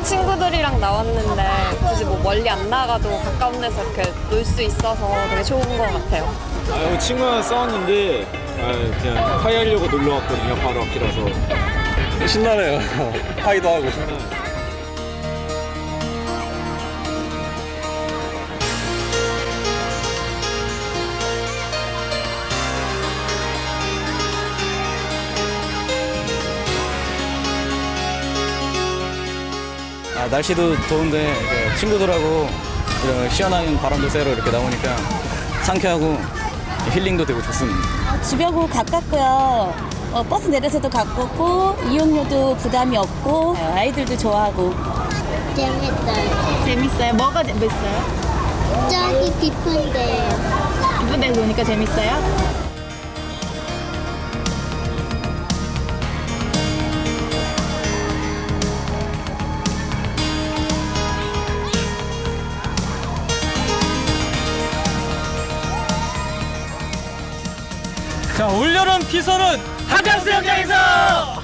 오늘 친구들이랑 나왔는데 굳이 뭐 멀리 안 나가도 가까운 데서 이렇게 놀 수 있어서 되게 좋은 것 같아요. 친구랑 싸웠는데 그냥 화해하려고 놀러 왔거든요. 바로 앞이라서. 신나네요. 파이도 하고 신나요. 날씨도 더운데 친구들하고 시원한 바람도 쐬러 이렇게 나오니까 상쾌하고 힐링도 되고 좋습니다. 집하고 가깝고요. 버스 내려서도 가깝고 이용료도 부담이 없고 아이들도 좋아하고. 재밌어요. 재밌어요? 뭐가 재밌어요? 저기 깊은데. 깊은 데 노니까 재밌어요? 자, 올여름 피서는 한강수영장에서!